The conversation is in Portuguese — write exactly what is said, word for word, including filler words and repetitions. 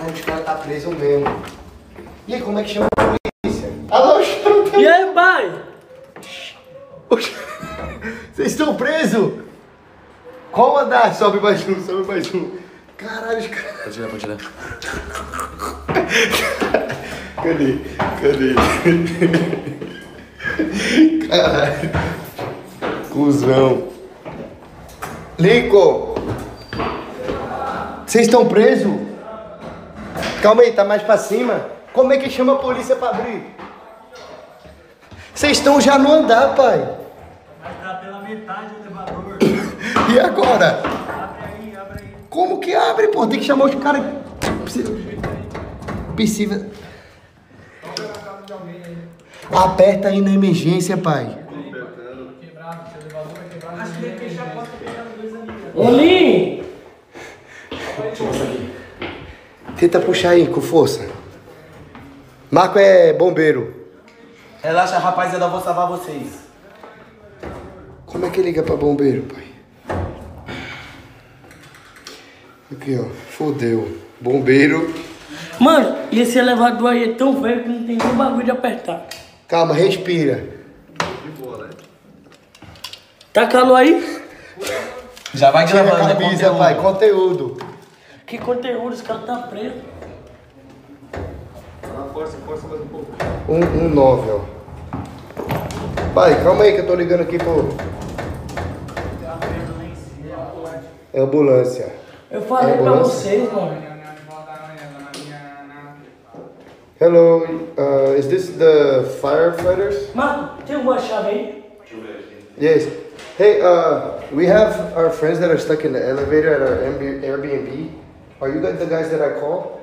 Caralho, os caras tá preso mesmo. E aí, como é que chama a polícia? Alô, Xota? E aí, pai? Vocês estão presos? Qual andar? Sobe mais um, sobe mais um. Caralho, os caras... Pode ir lá, pode ir lá. Cadê? Cadê? Caralho. Cusão. Lincoln. Vocês estão presos? Calma aí, tá mais pra cima. Como é que chama a polícia pra abrir? Vocês estão já no andar, pai. Mas tá pela metade do elevador. E agora? Abre aí, abre aí. Como que abre, pô? Tem que chamar os caras. Precisa. Aperta aí na emergência, pai. Acho que ele fechar a porta e pegar os dois ali. Olim! Tenta puxar aí com força. Marco é bombeiro. Relaxa, rapaziada, eu vou salvar vocês. Como é que liga pra bombeiro, pai? Aqui, ó. Fodeu. Bombeiro. Mano, e esse elevador aí é tão velho que não tem nem bagulho de apertar. Calma, respira. Tá calor aí? Já vai Tira a gravando, né? camisa, Conteúdo. pai. Conteúdo. Que conteúdo, esse cara tá preso. Um, um nove, ó. Pai, calma aí que eu tô ligando aqui pro... É ambulância. Eu falei pra Ambulância. vocês, mano. Hello, uh, is this the firefighters? Mano, tem alguma chave aí? Yes. Hey, uh, we have our friends that are stuck in the elevator at our Airbnb. Are you guys the guys that I call?